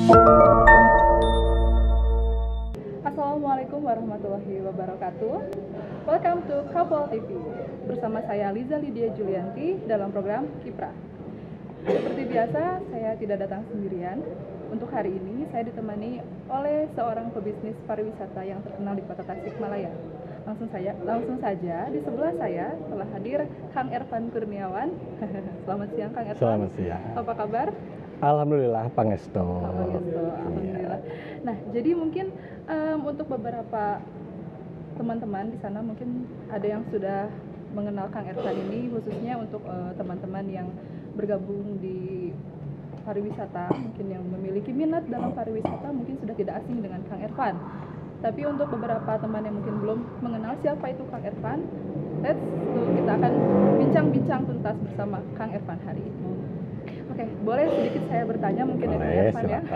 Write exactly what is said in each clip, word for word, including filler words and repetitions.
Assalamualaikum warahmatullahi wabarakatuh. Welcome to Kapol T V. Bersama saya Liza Lydia Julianti dalam program Kiprah. Seperti biasa, saya tidak datang sendirian. Untuk hari ini, saya ditemani oleh seorang pebisnis pariwisata yang terkenal di Kota Tasikmalaya. Langsung saya, langsung saja di sebelah saya telah hadir Kang Ervan Kurniawan. Selamat siang, Kang Ervan. Selamat siang. Apa kabar? Alhamdulillah, Pangesto. Pangesto, alhamdulillah. Iya. Nah, jadi mungkin um, untuk beberapa teman-teman di sana mungkin ada yang sudah mengenal Kang Ervan ini, khususnya untuk uh, teman-teman yang bergabung di pariwisata, mungkin yang memiliki minat dalam pariwisata mungkin sudah tidak asing dengan Kang Ervan. Tapi untuk beberapa teman yang mungkin belum mengenal siapa itu Kang Ervan, let's go, kita akan bincang-bincang tuntas bersama Kang Ervan hari ini. Oke, boleh sedikit saya bertanya mungkin ya Kang Ervan ya?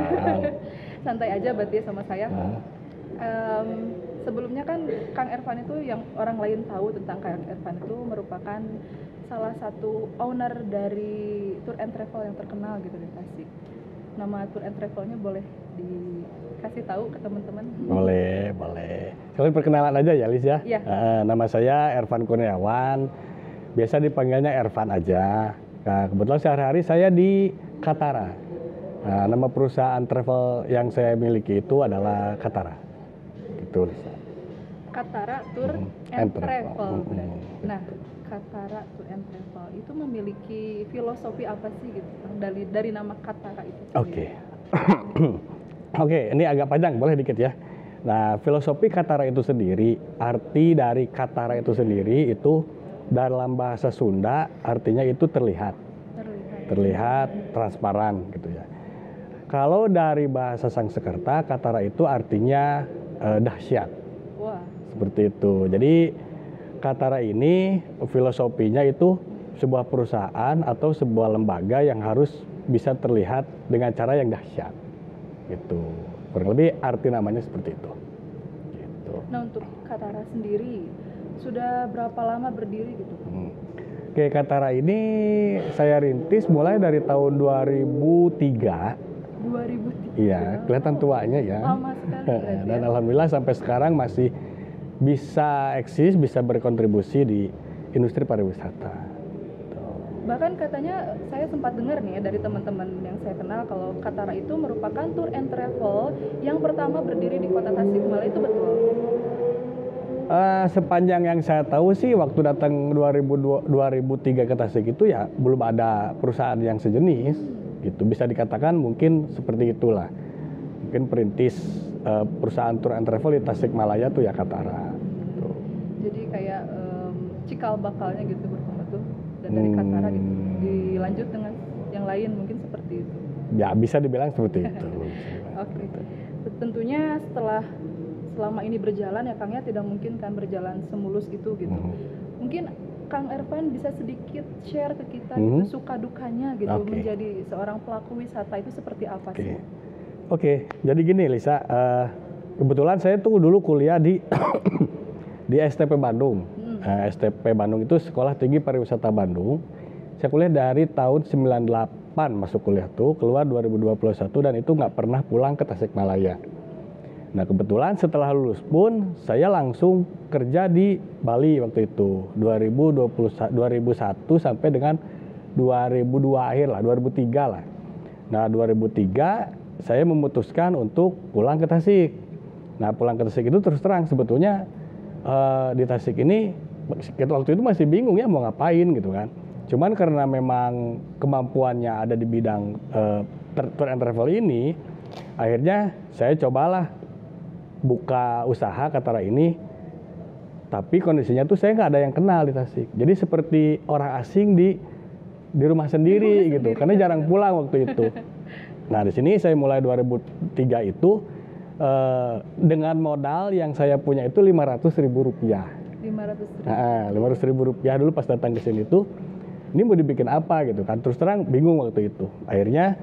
Santai aja berarti sama saya. Hmm. Um, sebelumnya kan Kang Ervan itu yang orang lain tahu tentang Kang Ervan itu merupakan salah satu owner dari tour and travel yang terkenal gitu di Tasik. Nama tour and travelnya boleh dikasih tahu ke teman-teman? Boleh, boleh. Kalian perkenalan aja ya, Liz ya? Iya. Uh, nama saya Ervan Kurniawan. Biasa dipanggilnya Ervan aja. Nah, kebetulan sehari-hari saya di Katara. Nah, nama perusahaan travel yang saya miliki itu adalah Katara. Gitu, Liz. Katara Tour mm-hmm. and, and Travel. travel. Mm-hmm. Nah, Katara Tour and Travel itu memiliki filosofi apa sih gitu dari dari nama Katara itu? Oke. Okay. Oke, okay, ini agak panjang, boleh dikit ya. Nah, filosofi Katara itu sendiri, arti dari Katara itu sendiri itu dalam bahasa Sunda artinya itu terlihat. Terlihat, terlihat transparan gitu ya. Kalau dari bahasa Sangsekerta, Katara itu artinya eh, dahsyat. Wah. Seperti itu. Jadi Katara ini filosofinya itu sebuah perusahaan atau sebuah lembaga yang harus bisa terlihat dengan cara yang dahsyat. Gitu. Kurang lebih arti namanya seperti itu. Gitu. Nah, untuk Katara sendiri sudah berapa lama berdiri gitu? Hmm. Oke, Katara ini saya rintis mulai dari tahun dua ribu tiga. dua ribu tiga. Iya, kelihatan tuanya ya. Lama sekali. Dan ya. Alhamdulillah sampai sekarang masih bisa eksis, bisa berkontribusi di industri pariwisata. Bahkan katanya saya sempat dengar nih ya dari teman-teman yang saya kenal kalau Katara itu merupakan tour and travel yang pertama berdiri di Kota Tasikmalaya, itu betul? Uh, sepanjang yang saya tahu sih waktu datang dua ribu tiga ke Tasik itu ya belum ada perusahaan yang sejenis gitu, bisa dikatakan mungkin seperti itulah. Mungkin perintis uh, perusahaan tour and travel di Tasikmalaya tuh ya Katara gitu. Jadi kayak um, cikal bakalnya gitu berkembang tuh dan dari Katara gitu dilanjut dengan yang lain mungkin seperti itu. Ya bisa dibilang seperti itu. Oke. Okay. Tentunya setelah selama ini berjalan ya Kang ya tidak mungkin kan berjalan semulus itu gitu. Mm-hmm. Mungkin Kang Ervan bisa sedikit share ke kita mm-hmm. gitu, suka dukanya gitu okay. menjadi seorang pelaku wisata itu seperti apa okay. sih? Oke, okay. Jadi gini Lisa, uh, kebetulan saya tuh dulu kuliah di di S T P Bandung. Hmm. Uh, S T P Bandung itu Sekolah Tinggi Pariwisata Bandung. Saya kuliah dari tahun sembilan puluh delapan masuk kuliah tuh, keluar dua ribu dua puluh satu dan itu nggak pernah pulang ke Tasikmalaya. Nah kebetulan setelah lulus pun saya langsung kerja di Bali waktu itu dua ribu dua puluh, dua ribu satu sampai dengan dua ribu dua akhir lah, dua ribu tiga lah. Nah dua ribu tiga saya memutuskan untuk pulang ke Tasik. Nah pulang ke Tasik itu terus terang sebetulnya uh, di Tasik ini waktu itu masih bingung ya mau ngapain gitu kan. Cuman karena memang kemampuannya ada di bidang uh, tour and travel ini, akhirnya saya cobalah buka usaha Katara ini, tapi kondisinya tuh saya nggak ada yang kenal di Tasik. Jadi seperti orang asing di di rumah sendiri di rumah gitu, sendiri, karena jarang pulang waktu itu. Nah di sini saya mulai dua ribu tiga itu eh, dengan modal yang saya punya itu lima ratus ribu rupiah. lima ratus ribu. Nah, lima ratus ribu rupiah dulu pas datang ke sini tuh, ini mau dibikin apa gitu kan? Terus terang bingung waktu itu. Akhirnya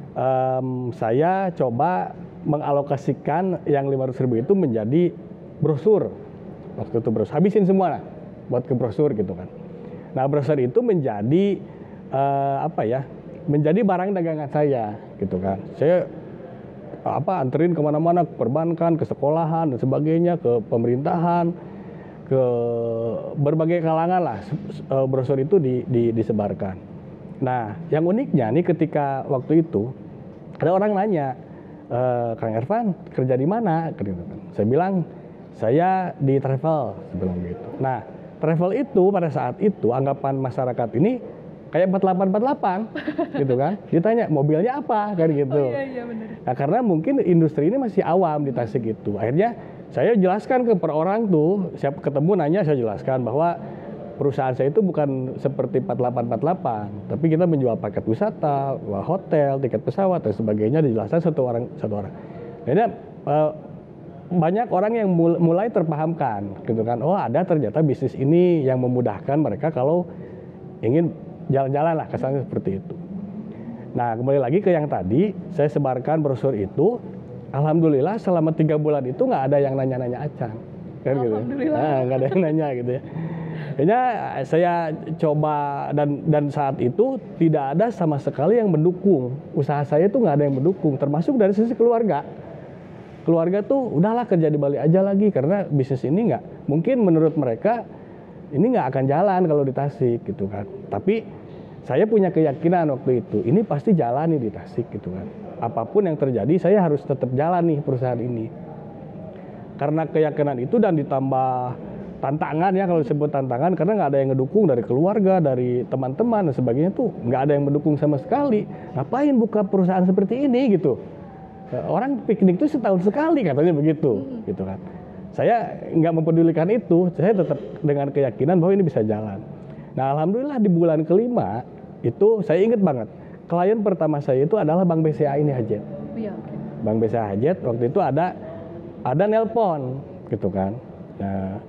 um, saya coba mengalokasikan yang lima ratus ribu itu menjadi brosur. Waktu itu brosur, habisin semua lah buat ke brosur gitu kan. Nah brosur itu menjadi uh, apa ya, menjadi barang dagangan saya gitu kan. Saya apa anterin kemana-mana, ke perbankan, ke sekolahan dan sebagainya, ke pemerintahan, ke berbagai kalangan lah uh, brosur itu di, di, disebarkan. Nah, yang uniknya nih ketika waktu itu ada orang nanya, e, Kang Ervan kerja di mana? Saya bilang saya di travel, saya bilang gitu. Nah, travel itu pada saat itu anggapan masyarakat ini kayak empat delapan empat delapan gitu kan. Ditanya mobilnya apa kan gitu. Oh, iya, iya, benar. Nah, karena mungkin industri ini masih awam di Tasik itu. Akhirnya saya jelaskan ke per orang tuh, siap ketemu nanya saya jelaskan bahwa perusahaan saya itu bukan seperti empat delapan empat delapan, tapi kita menjual paket wisata, hotel, tiket pesawat dan sebagainya, dijelaskan satu orang satu orang. Jadi uh, banyak orang yang mulai terpahamkan, gitu kan. Oh, ada ternyata bisnis ini yang memudahkan mereka kalau ingin jalan-jalan lah, kesannya seperti itu. Nah, kembali lagi ke yang tadi, saya sebarkan brosur itu. Alhamdulillah selama tiga bulan itu nggak ada yang nanya-nanya Acang, kan gitu. Nah, nggak ada yang nanya gitu ya. Akhirnya saya coba dan dan saat itu tidak ada sama sekali yang mendukung usaha saya, itu nggak ada yang mendukung, termasuk dari sisi keluarga. Keluarga tuh udahlah kerja di Bali aja lagi karena bisnis ini nggak mungkin menurut mereka ini nggak akan jalan kalau di Tasik gitu kan. Tapi saya punya keyakinan waktu itu ini pasti jalan nih di Tasik gitu kan. Apapun yang terjadi saya harus tetap jalan nih perusahaan ini. Karena keyakinan itu dan ditambah tantangan ya, kalau disebut tantangan karena nggak ada yang ngedukung dari keluarga, dari teman-teman dan sebagainya, tuh nggak ada yang mendukung sama sekali. Ngapain buka perusahaan seperti ini gitu? Orang piknik itu setahun sekali katanya begitu, hmm. gitu kan. Saya nggak mempedulikan itu, saya tetap dengan keyakinan bahwa ini bisa jalan. Nah, alhamdulillah di bulan kelima itu saya ingat banget, klien pertama saya itu adalah Bank B C A ini Hajet. Iya, okay. Bank B C A Hajet waktu itu ada ada nelpon gitu kan. Nah,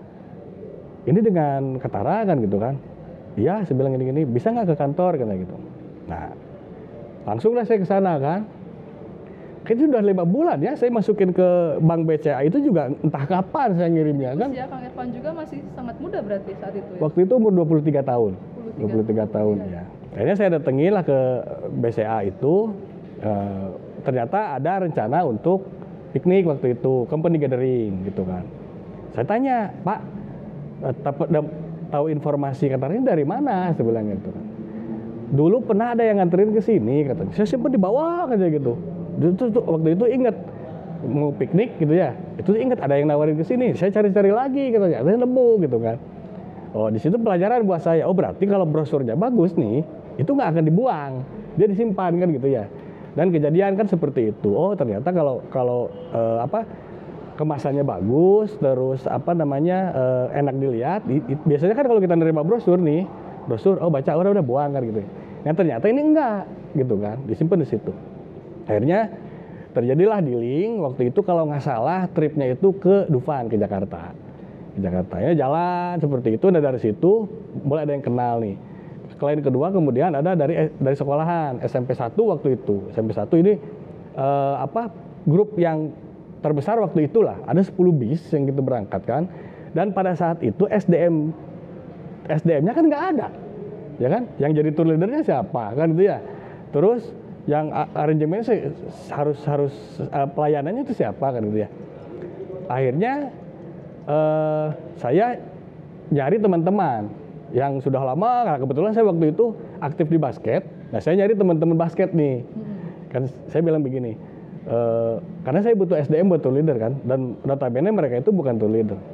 ini dengan ketara kan gitu kan. Iya, saya bilang gini-gini, bisa nggak ke kantor kan gitu. Nah, langsunglah saya ke sana kan. Kayaknya sudah lima bulan ya saya masukin ke Bank B C A itu juga entah kapan saya ngirimnya kan. Usia Kang Ervan juga masih sangat muda berarti saat itu ya? Waktu itu umur dua puluh tiga tahun. dua puluh tiga tahun ya. Akhirnya saya datangilah ke B C A itu. Eh, ternyata ada rencana untuk piknik waktu itu, company gathering gitu kan. Saya tanya, Pak, tahu informasi katanya dari mana? Saya bilang gitu kan. Dulu pernah ada yang nganterin ke sini katanya. Saya simpen di bawah katanya gitu. Itu tuh, waktu itu ingat mau piknik gitu ya. Itu ingat ada yang nawarin ke sini. Saya cari-cari lagi katanya. Saya nemu gitu kan. Oh, di situ pelajaran buat saya. Oh, berarti kalau brosurnya bagus nih, itu nggak akan dibuang. Dia disimpan kan gitu ya. Dan kejadian kan seperti itu. Oh, ternyata kalau kalau eh, apa kemasannya bagus, terus apa namanya eh, enak dilihat. I, i, biasanya kan kalau kita nerima brosur nih, brosur, oh baca udah udah buang kan gitu. Yang ternyata ini enggak gitu kan, disimpan di situ. Akhirnya terjadilah dealing. Waktu itu kalau nggak salah tripnya itu ke Dufan, ke Jakarta. Ke Jakarta ya jalan seperti itu. Dan dari situ mulai ada yang kenal nih. Klien kedua kemudian ada dari dari sekolahan S M P satu waktu itu. S M P satu ini eh, apa grup yang terbesar waktu itulah. Ada sepuluh bis yang kita berangkat kan. Dan pada saat itu S D M S D M-nya kan nggak ada. Ya kan? Yang jadi tour leader-nya siapa kan itu ya. Terus yang aranjemennya harus harus uh, pelayanannya itu siapa kan gitu ya. Akhirnya uh, saya nyari teman-teman yang sudah lama. Nah, kebetulan saya waktu itu aktif di basket. Nah, saya nyari teman-teman basket nih. Kan saya bilang begini, uh, karena saya butuh S D M buat tour leader kan, dan notabene mereka itu bukan tour leader.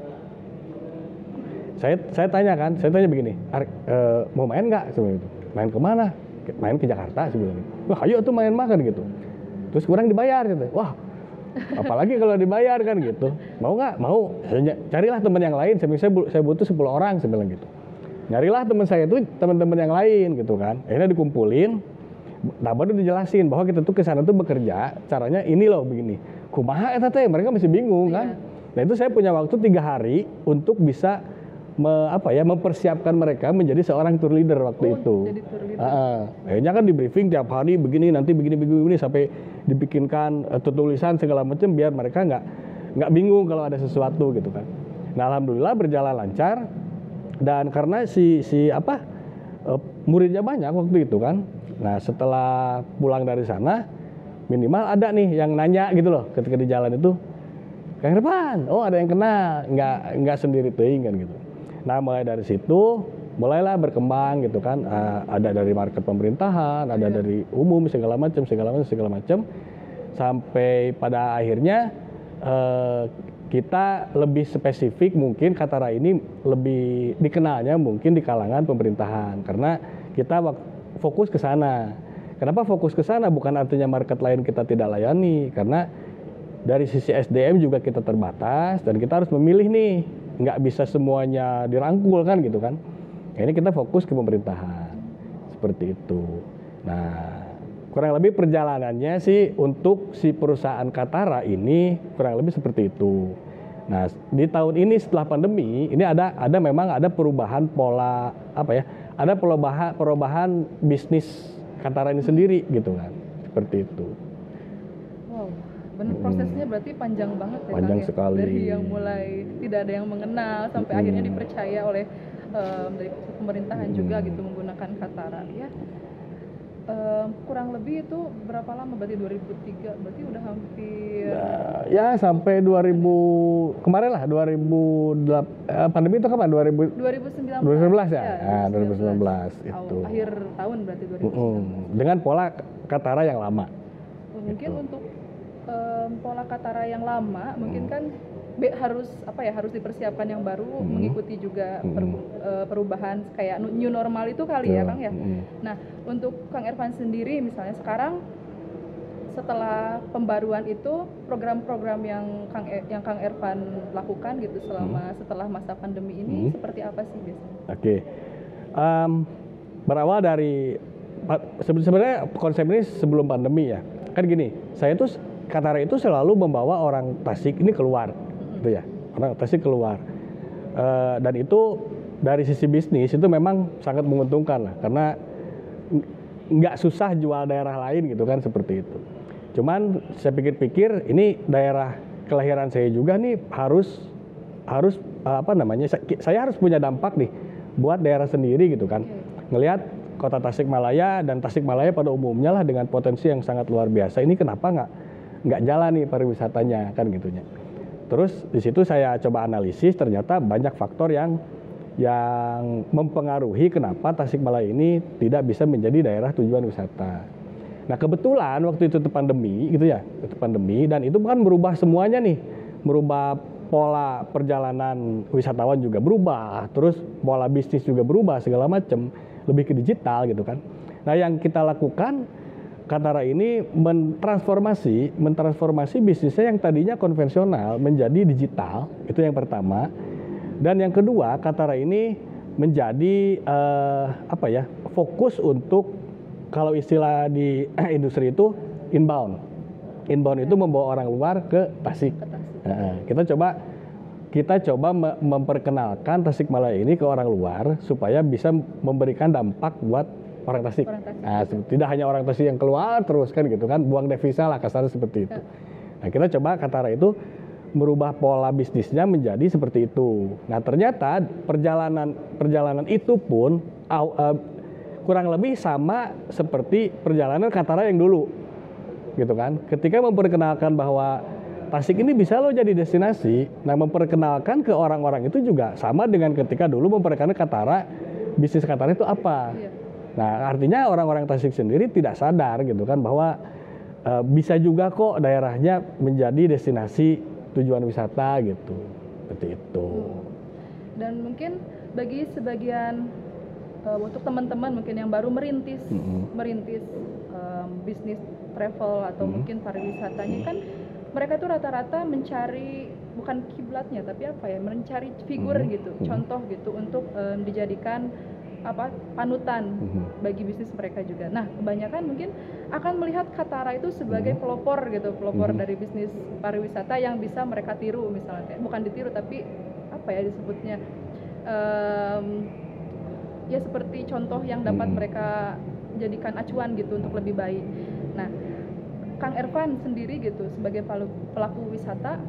Saya saya tanya kan, saya tanya begini, uh, mau main nggak sebenarnya itu? Main kemana? Main ke Jakarta sih bilang. Wah, ayo tuh main makan gitu. Terus kurang dibayar gitu. Wah, apalagi kalau dibayar kan gitu. Mau nggak? Mau. Saya carilah teman yang lain. Saya saya butuh sepuluh orang, saya bilang gitu. Nyarilah teman saya itu teman-teman yang lain gitu kan. Akhirnya dikumpulin. Nah, baru dijelasin bahwa kita tuh ke sana tuh bekerja, caranya ini loh begini. Kumaha eta teh, mereka masih bingung kan. Nah, itu saya punya waktu tiga hari untuk bisa Me, apa ya mempersiapkan mereka menjadi seorang tour leader waktu oh, itu. Jadi tour leader. Uh, akhirnya kan di briefing tiap hari begini, nanti begini begini, begini sampai dibikinkan uh, tulisan segala macam biar mereka nggak nggak bingung kalau ada sesuatu gitu kan. Nah, alhamdulillah berjalan lancar. Dan karena si si apa uh, muridnya banyak waktu itu kan. Nah, setelah pulang dari sana minimal ada nih yang nanya gitu loh ketika di jalan itu, Kang Irfan, oh ada yang kenal, nggak nggak sendiri teuing kan gitu. Nah mulai dari situ mulailah berkembang gitu kan. Uh, ada dari market pemerintahan, ada Iya. dari umum segala macam segala macam segala macam sampai pada akhirnya uh, kita lebih spesifik mungkin Katara ini lebih dikenalnya mungkin di kalangan pemerintahan karena kita fokus ke sana. Kenapa fokus ke sana? Bukan artinya market lain kita tidak layani, karena dari sisi S D M juga kita terbatas dan kita harus memilih nih, nggak bisa semuanya dirangkul kan gitu kan. Ini kita fokus ke pemerintahan seperti itu. Nah, kurang lebih perjalanannya sih untuk si perusahaan Katara ini kurang lebih seperti itu. Nah, di tahun ini setelah pandemi ini ada ada memang ada perubahan pola apa ya? Ada perubahan perubahan bisnis Katara ini sendiri gitu kan. Seperti itu. Wow, benar prosesnya berarti panjang banget ya Panjang Kang, ya? sekali. Dari yang mulai tidak ada yang mengenal sampai Hmm. akhirnya dipercaya oleh um, dari pemerintahan juga Hmm. gitu menggunakan Katara ya. Um, kurang lebih itu berapa lama berarti dua ribu tiga berarti udah hampir Nah, ya sampai dua ribu kemarin lah dua ribu delapan eh, pandemi itu kapan? dua ribu dua ribu sembilan belas dua ribu sembilan belas ya? Ya, Nah, dua ribu sembilan belas itu. Aw- akhir tahun berarti dua ribu sembilan belas. Mm-mm. Dengan pola Katara yang lama. Mungkin Gitu. untuk um, pola Katara yang lama mungkin kan be- harus apa ya harus dipersiapkan yang baru Hmm. mengikuti juga per- Hmm. eh, perubahan kayak nu- new normal itu kali ya Betul. Kang ya. Mm. Nah untuk Kang Irfan sendiri misalnya sekarang setelah pembaruan itu program-program yang Kang E- yang Kang Irfan lakukan gitu selama setelah masa pandemi ini Hmm. seperti apa sih biasanya? Oke, Em, berawal dari pa- sebe- sebenarnya konsep ini sebelum pandemi ya. Kan gini, saya tuh Katara itu selalu membawa orang Tasik ini keluar, gitu ya. Orang Tasik keluar, Eh, dan itu dari sisi bisnis itu memang sangat menguntungkan lah, karena n- nggak susah jual daerah lain gitu kan seperti itu. Cuman saya pikir-pikir ini daerah kelahiran saya juga nih harus harus eh, apa namanya saya, saya harus punya dampak nih buat daerah sendiri gitu kan. Ngelihat kota Tasikmalaya dan Tasikmalaya pada umumnya lah dengan potensi yang sangat luar biasa. Ini kenapa nggak nggak jalan nih pariwisatanya kan gitunya. Terus di situ saya coba analisis ternyata banyak faktor yang yang mempengaruhi kenapa Tasikmalaya ini tidak bisa menjadi daerah tujuan wisata. Nah kebetulan waktu itu, itu pandemi gitu ya, itu pandemi dan itu kan merubah semuanya nih, merubah pola perjalanan wisatawan juga berubah, terus pola bisnis juga berubah segala macam, lebih ke digital gitu kan. Nah yang kita lakukan Katara ini mentransformasi, mentransformasi bisnisnya yang tadinya konvensional menjadi digital, itu yang pertama. Dan yang kedua, Katara ini menjadi eh, apa ya, fokus untuk kalau istilah di industri itu inbound. Inbound itu membawa orang luar ke Tasik. Ke Tasik. Nah, kita coba kita coba me- memperkenalkan Tasikmalaya ini ke orang luar supaya bisa memberikan dampak buat orang Tasik. Orang Tasik. Nah, se- tidak hanya orang Tasik yang keluar terus kan gitu kan, buang devisa lah kasarnya seperti itu. Nah, kita coba Katara itu merubah pola bisnisnya menjadi seperti itu. Nah, ternyata perjalanan perjalanan itu pun aw- eh, kurang lebih sama seperti perjalanan Katara yang dulu. Gitu kan. Ketika memperkenalkan bahwa Tasik ini bisa loh jadi destinasi, nah memperkenalkan ke orang-orang itu juga sama dengan ketika dulu memperkenalkan Katara, bisnis Katara itu apa. Iya. Nah, artinya orang-orang Tasik sendiri tidak sadar gitu kan bahwa e, bisa juga kok daerahnya menjadi destinasi tujuan wisata gitu. Seperti itu. Dan mungkin bagi sebagian uh, untuk teman-teman mungkin yang baru merintis Mm-mm. merintis um, bisnis travel atau Mm. mungkin pariwisatanya kan mereka tuh rata-rata mencari bukan kiblatnya tapi apa ya mencari figur Mm. gitu Mm. contoh gitu untuk um, dijadikan apa panutan Mhm. bagi bisnis mereka juga. Nah kebanyakan mungkin akan melihat Katara itu sebagai Mhm. pelopor gitu pelopor Mhm. dari bisnis pariwisata yang bisa mereka tiru misalnya kayak bukan ditiru tapi apa ya disebutnya Em, ya seperti contoh yang dapat Hmm. mereka jadikan acuan gitu untuk lebih baik. Nah, Kang Irfan sendiri gitu sebagai pelaku, pelaku wisata,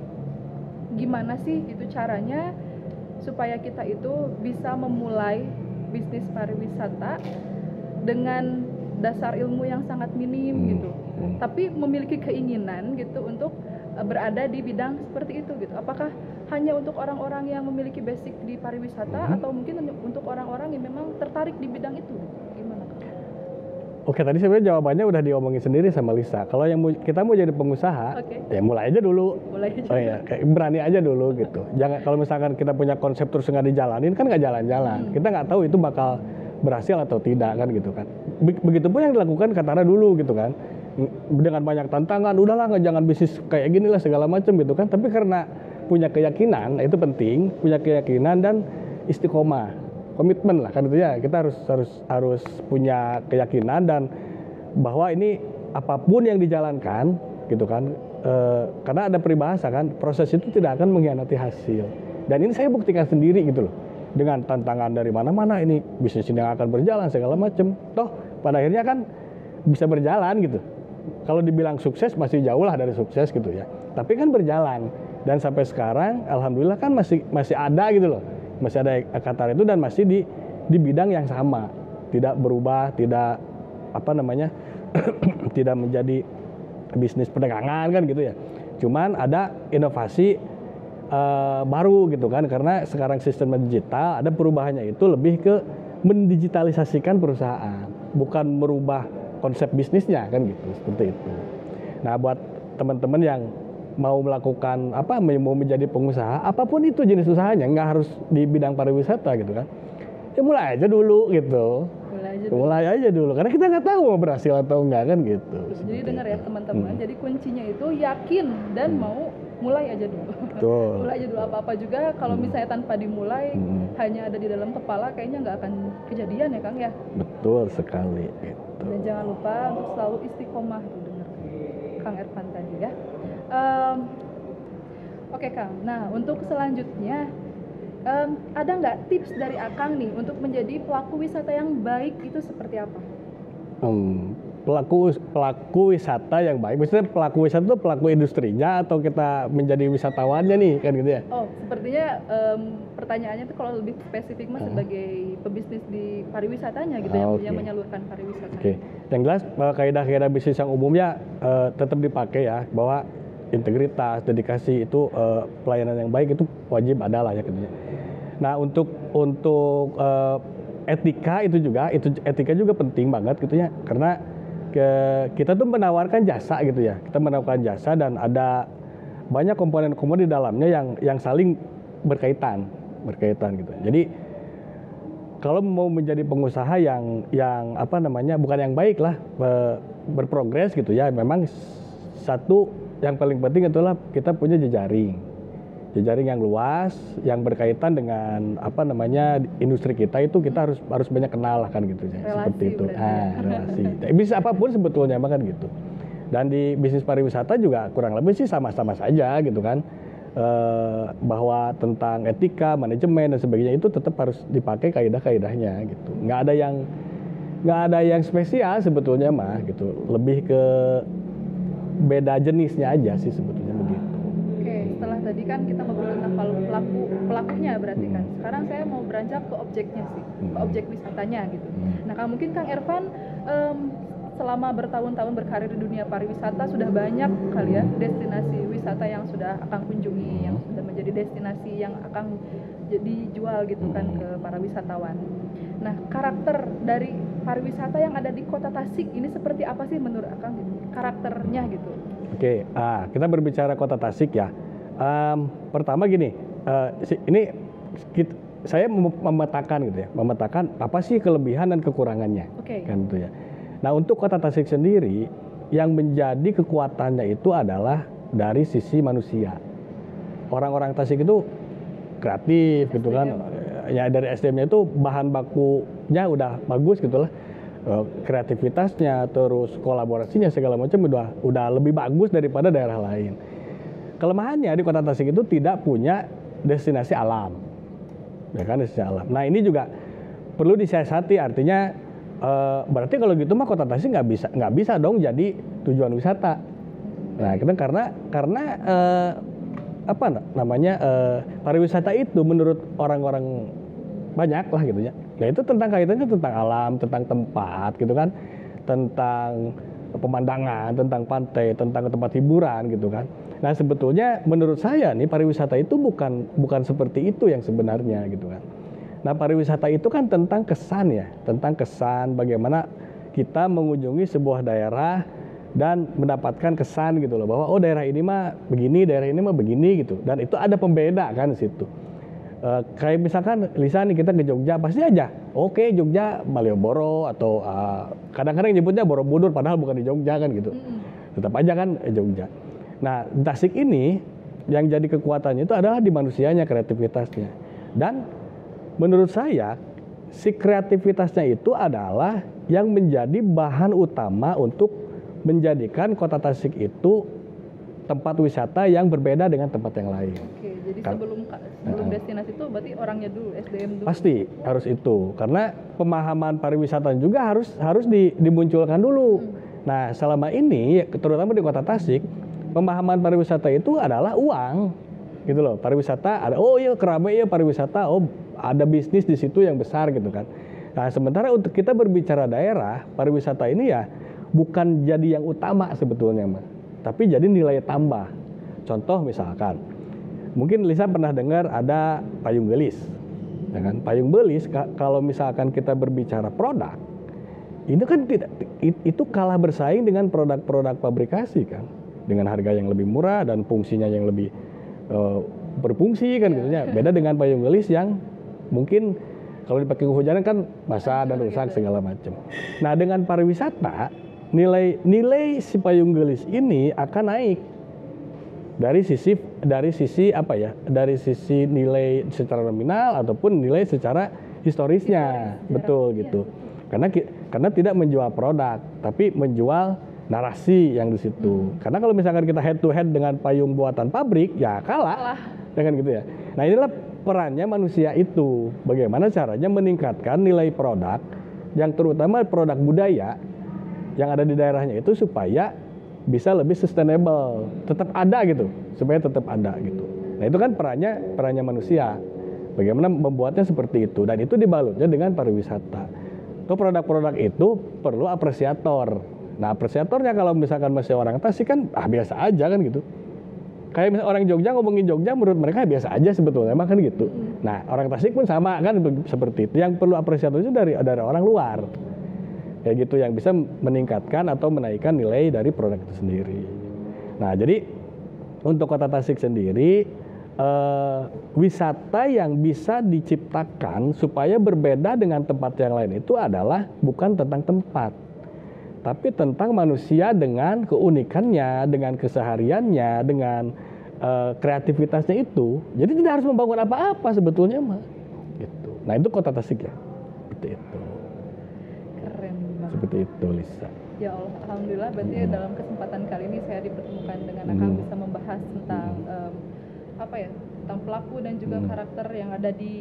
gimana sih itu caranya supaya kita itu bisa memulai bisnis pariwisata dengan dasar ilmu yang sangat minim Hmm. gitu. Hmm. tapi memiliki keinginan gitu untuk uh, berada di bidang seperti itu gitu. Apakah hanya untuk orang-orang yang memiliki basic di pariwisata Hmm. atau mungkin untuk orang-orang yang memang tertarik di bidang itu? Gimana Kang? Oke, tadi sebenarnya jawabannya udah diomongin sendiri sama Lisa. Kalau yang mau, kita mau jadi pengusaha, Oke. ya mulai aja dulu. Mulai aja. Oh iya, kayak berani aja dulu gitu. Jangan kalau misalkan kita punya konsep terus nggak dijalanin kan nggak jalan-jalan. Hmm. Kita nggak tahu itu bakal berhasil atau tidak kan gitu kan. Be- Begitupun yang dilakukan Katara dulu gitu kan. Dengan banyak tantangan, udahlah nggak jangan bisnis kayak gini lah segala macam gitu kan. Tapi karena punya keyakinan, itu penting, punya keyakinan dan istiqomah. Komitmen lah kan itu ya, kita harus harus harus punya keyakinan dan bahwa ini apapun yang dijalankan gitu kan, e, karena ada peribahasa kan, proses itu tidak akan mengkhianati hasil. Dan ini saya buktikan sendiri gitu loh, dengan tantangan dari mana-mana ini bisnis ini akan berjalan segala macam, toh pada akhirnya kan bisa berjalan gitu. Kalau dibilang sukses masih jauh lah dari sukses gitu ya, tapi kan berjalan dan sampai sekarang alhamdulillah kan masih masih ada gitu loh. Masih ada Katara itu dan masih di di bidang yang sama, tidak berubah, tidak apa namanya, tidak menjadi bisnis perdagangan kan gitu ya. Cuman ada inovasi uh, baru gitu kan, karena sekarang sistem digital, ada perubahannya itu lebih ke mendigitalisasikan perusahaan, bukan merubah konsep bisnisnya kan gitu, seperti itu. Nah buat teman-teman yang mau melakukan apa, mau menjadi pengusaha, apapun itu jenis usahanya, nggak harus di bidang pariwisata gitu kan, ya mulai aja dulu gitu, Mulai aja dulu. mulai aja dulu, karena kita nggak tahu mau berhasil atau enggak kan gitu. Jadi Seperti dengar ya itu. teman-teman, Hmm. jadi kuncinya itu yakin dan Hmm. mau mulai aja dulu. Betul. Mulai aja dulu, apa-apa juga kalau Hmm. misalnya tanpa dimulai, Hmm. hanya ada di dalam kepala, kayaknya nggak akan kejadian ya Kang ya. Betul sekali gitu. Dan jangan lupa untuk selalu istiqomah tuh, dengar Kang Ervan tadi ya. Em, Oke Kang, nah untuk selanjutnya em, ada nggak tips dari Akang nih untuk menjadi pelaku wisata yang baik itu seperti apa? Hmm, pelaku pelaku wisata yang baik, maksudnya pelaku wisata itu pelaku industrinya atau kita menjadi wisatawannya nih kan gitu ya? Oh, sepertinya em, pertanyaannya tuh kalau lebih spesifik mas Hmm. sebagai pebisnis di pariwisatanya gitu Ah, yang, oke. yang menyalurkan pariwisata. Oke, yang jelas eh, kaidah-kaidah bisnis yang umumnya eh, tetap dipakai ya, bahwa integritas, dedikasi itu eh, pelayanan yang baik itu wajib ada lah ya gitu. Nah untuk untuk eh, etika itu juga, itu etika juga penting banget gitu ya, karena ke, kita tuh menawarkan jasa gitu ya, kita menawarkan jasa dan ada banyak komponen-komponen di dalamnya yang yang saling berkaitan, berkaitan gitu. Jadi kalau mau menjadi pengusaha yang yang apa namanya, bukan yang baik lah, be- berprogres gitu ya, memang satu yang paling penting adalah kita punya jejaring, jejaring yang luas, yang berkaitan dengan apa namanya industri kita itu kita harus harus banyak kenal lah kan gitu ya, Relasi seperti itu. berarti Ah, ya. relasi. Bisnis apapun sebetulnya mah kan gitu. Dan di bisnis pariwisata juga kurang lebih sih sama-sama saja gitu kan. Eh, bahwa tentang etika, manajemen dan sebagainya itu tetap harus dipakai kaidah-kaidahnya gitu. Nggak ada yang nggak ada yang spesial sebetulnya mah gitu. Lebih ke beda jenisnya aja sih sebetulnya begitu. Oke, setelah tadi kan kita ngobrol tentang pelaku pelakunya berarti kan. Hmm. Sekarang saya mau beranjak ke objeknya sih, ke Hmm. objek wisatanya gitu. Hmm. Nah, kalau mungkin Kang Ervan em, selama bertahun-tahun berkarir di dunia pariwisata sudah banyak kali ya destinasi wisata yang sudah Akang kunjungi, yang sudah menjadi destinasi yang Akang jadi jual gitu kan ke para wisatawan. Nah, karakter dari pariwisata yang ada di Kota Tasik ini seperti apa sih menurut Akang gitu? Karakternya gitu. Oke, ah, kita berbicara Kota Tasik ya. Em, pertama gini, eh, si- ini kit- saya mem- memetakan gitu ya, memetakan apa sih kelebihan dan kekurangannya, Oke. kan itu ya. Nah untuk Kota Tasik sendiri, yang menjadi kekuatannya itu adalah dari sisi manusia. Orang-orang Tasik itu kreatif gitu kan, ya dari S D M-nya itu bahan bakunya udah bagus gitu lah. Eh, kreativitasnya, terus kolaborasinya segala macam udah udah lebih bagus daripada daerah lain. Kelemahannya di Kota Tasik itu tidak punya destinasi alam, ya kan, destinasi alam. Nah ini juga perlu disiasati, artinya eh, berarti kalau gitu mah Kota Tasik nggak bisa nggak bisa dong jadi tujuan wisata. Nah kita karena karena eh, apa namanya eh, pariwisata itu menurut orang-orang banyak lah gitu ya. Nah itu tentang kaitannya tentang alam, tentang tempat gitu kan, tentang pemandangan, tentang pantai, tentang tempat hiburan gitu kan. Nah sebetulnya menurut saya nih pariwisata itu bukan bukan seperti itu yang sebenarnya gitu kan. Nah pariwisata itu kan tentang kesan ya, tentang kesan bagaimana kita mengunjungi sebuah daerah dan mendapatkan kesan gitu loh bahwa oh daerah ini mah begini, daerah ini mah begini gitu. Dan itu ada pembeda kan di situ. Uh, kayak misalkan Lisa nih kita ke Jogja pasti aja oke okay, Jogja Malioboro atau uh, kadang-kadang nyebutnya Borobudur padahal bukan di Jogja kan gitu mm. tetap aja kan eh, Jogja. Nah Tasik ini yang jadi kekuatannya itu adalah di manusianya, kreativitasnya, dan menurut saya si kreativitasnya itu adalah yang menjadi bahan utama untuk menjadikan kota Tasik itu tempat wisata yang berbeda dengan tempat yang lain. Oke, jadi sebelum sebelum uh, destinasi itu berarti orangnya dulu, S D M dulu. Pasti harus itu, karena pemahaman pariwisata juga harus harus di, dimunculkan dulu. Hmm. Nah, selama ini terutama di kota Tasik, pemahaman pariwisata itu adalah uang. Gitu loh. Pariwisata ada oh iya keramai ya pariwisata, oh ada bisnis di situ yang besar gitu kan. Nah, sementara untuk kita berbicara daerah, pariwisata ini ya bukan jadi yang utama sebetulnya, Mas. Tapi jadi nilai tambah. Contoh misalkan, mungkin Lisa pernah dengar ada payung gelis, ya kan? Payung gelis kalau misalkan kita berbicara produk, itu kan tidak itu kalah bersaing dengan produk-produk pabrikasi kan, dengan harga yang lebih murah dan fungsinya yang lebih uh, berfungsi kan gitunya. Beda dengan payung gelis yang mungkin kalau dipakai kehujanan kan basah dan rusak segala macam. Nah dengan pariwisata nilai nilai si payung gelis ini akan naik dari sisi dari sisi apa ya dari sisi nilai secara nominal ataupun nilai secara historisnya. Historis, betul ya. Gitu karena karena tidak menjual produk tapi menjual narasi yang di situ. Hmm. Karena kalau misalkan kita head to head dengan payung buatan pabrik ya kalah, kalah. Dengan gitu ya. Nah inilah perannya manusia itu, bagaimana caranya meningkatkan nilai produk yang terutama produk budaya yang ada di daerahnya itu supaya bisa lebih sustainable, tetap ada gitu, supaya tetap ada gitu. Nah itu kan perannya perannya manusia, bagaimana membuatnya seperti itu, dan itu dibalutnya dengan pariwisata. Tuh produk-produk itu perlu apresiator. Nah apresiatornya kalau misalkan masih orang Tasik kan ah biasa aja kan gitu. Kayak misalnya orang Jogja ngomongin Jogja menurut mereka biasa aja sebetulnya, emang kan gitu. Nah orang Tasik pun sama kan seperti itu. Yang perlu apresiator itu dari dari orang luar. Kayak gitu yang bisa meningkatkan atau menaikkan nilai dari produk itu sendiri. Nah jadi untuk kota Tasik sendiri eh, wisata yang bisa diciptakan supaya berbeda dengan tempat yang lain itu adalah bukan tentang tempat, tapi tentang manusia dengan keunikannya, dengan kesehariannya, dengan eh, kreativitasnya itu. Jadi tidak harus membangun apa-apa sebetulnya mah. Gitu. Nah itu kota Tasik ya, seperti itu. Seperti itu Lisa. Ya Allah, alhamdulillah berarti hmm. dalam kesempatan kali ini saya dipertemukan dengan Akang hmm. bisa membahas tentang hmm. um, apa ya tentang pelaku dan juga hmm. karakter yang ada di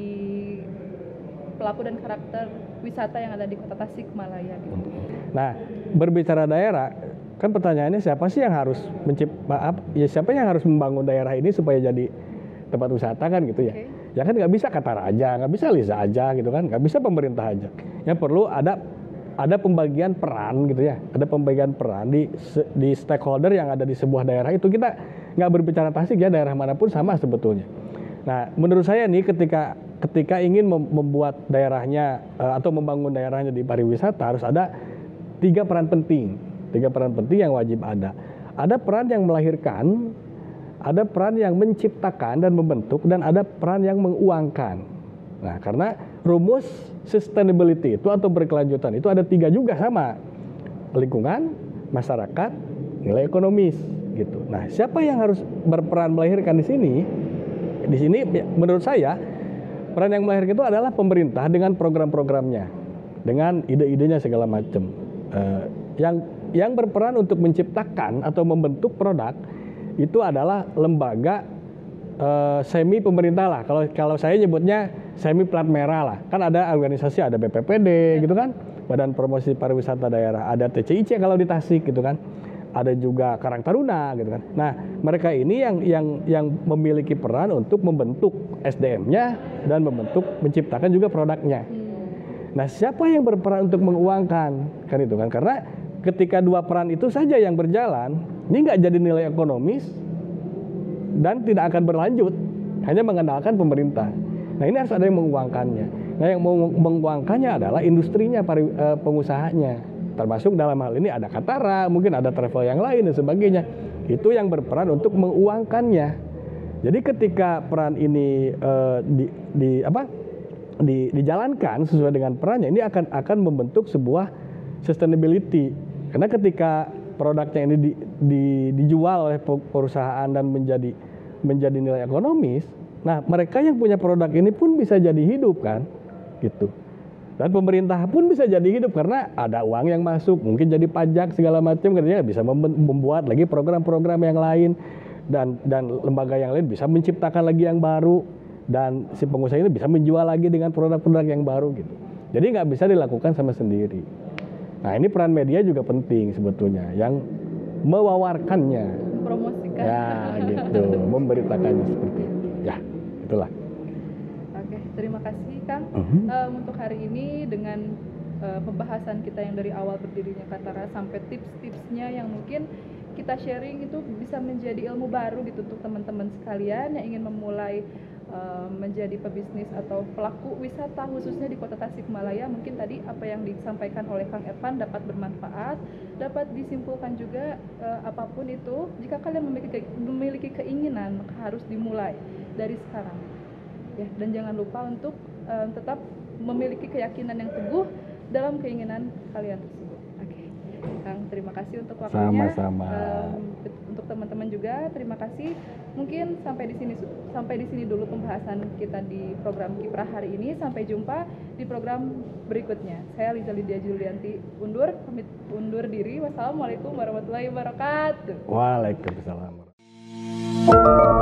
pelaku dan karakter wisata yang ada di kota Tasikmalaya gitu. Nah berbicara daerah kan pertanyaannya siapa sih yang harus mencipta ya siapa yang harus membangun daerah ini supaya jadi tempat wisata kan gitu ya. Okay. Ya kan nggak bisa Qatar aja, nggak bisa Lisa aja gitu kan, nggak bisa pemerintah aja. Ya perlu ada ada pembagian peran gitu ya, ada pembagian peran di di stakeholder yang ada di sebuah daerah itu. Kita nggak berbicara Tasik ya, daerah manapun sama sebetulnya. Nah menurut saya nih ketika ketika ingin membuat daerahnya atau membangun daerahnya di pariwisata harus ada tiga peran penting, tiga peran penting yang wajib ada. Ada peran yang melahirkan, ada peran yang menciptakan dan membentuk, dan ada peran yang menguangkan. Nah karena rumus sustainability itu atau berkelanjutan itu ada tiga juga sama, lingkungan, masyarakat, nilai ekonomis gitu. Nah siapa yang harus berperan melahirkan di sini? Di sini menurut saya peran yang melahirkan itu adalah pemerintah dengan program-programnya, dengan ide-idenya segala macam. Uh, yang yang berperan untuk menciptakan atau membentuk produk itu adalah lembaga uh, semi pemerintah lah. Kalau kalau saya nyebutnya semi plat merah lah. Kan ada organisasi, ada B P P D gitu kan, Badan Promosi Pariwisata Daerah, ada T C I C kalau di Tasik gitu kan. Ada juga Karang Taruna gitu kan. Nah, mereka ini yang yang yang memiliki peran untuk membentuk S D M-nya dan membentuk menciptakan juga produknya. Nah, siapa yang berperan untuk menguangkan? Kan itu kan, karena ketika dua peran itu saja yang berjalan, ini nggak jadi nilai ekonomis dan tidak akan berlanjut, hanya mengandalkan pemerintah. Nah ini harus ada yang menguangkannya. Nah yang mau menguangkannya adalah industrinya, pari, eh, pengusahanya. Termasuk dalam hal ini ada Katara, mungkin ada travel yang lain dan sebagainya. Itu yang berperan untuk menguangkannya. Jadi ketika peran ini eh, di, di apa di, dijalankan sesuai dengan perannya, ini akan akan membentuk sebuah sustainability. Karena ketika produknya ini di, di, dijual oleh perusahaan dan menjadi menjadi nilai ekonomis, nah mereka yang punya produk ini pun bisa jadi hidup kan, gitu. Dan pemerintah pun bisa jadi hidup karena ada uang yang masuk, mungkin jadi pajak segala macam, kerjanya bisa membuat lagi program-program yang lain dan dan lembaga yang lain bisa menciptakan lagi yang baru dan si pengusaha ini bisa menjual lagi dengan produk-produk yang baru gitu. Jadi nggak bisa dilakukan sama sendiri. Nah ini peran media juga penting sebetulnya yang mewawarkannya, Mempromosikan. ya gitu, memberitakannya seperti itu. Ya itulah. Oke, terima kasih Kang. Mhm. Um, untuk hari ini dengan uh, pembahasan kita yang dari awal berdirinya Katara sampai tips-tipsnya yang mungkin kita sharing itu bisa menjadi ilmu baru gitu untuk teman-teman sekalian yang ingin memulai uh, menjadi pebisnis atau pelaku wisata khususnya di Kota Tasikmalaya. Mungkin tadi apa yang disampaikan oleh Kang Irfan dapat bermanfaat, dapat disimpulkan juga uh, apapun itu jika kalian memiliki memiliki keinginan maka harus dimulai dari sekarang. Ya, dan jangan lupa untuk uh, tetap memiliki keyakinan yang teguh dalam keinginan kalian tersebut. Oke, Kang, terima kasih untuk waktunya. Sama-sama. Um, untuk teman-teman juga, terima kasih. Mungkin sampai di sini sampai di sini dulu pembahasan kita di program Kiprah hari ini. Sampai jumpa di program berikutnya. Saya Liza Lydia Julianti undur, pamit undur diri. Wassalamualaikum warahmatullahi wabarakatuh. Waalaikumsalam.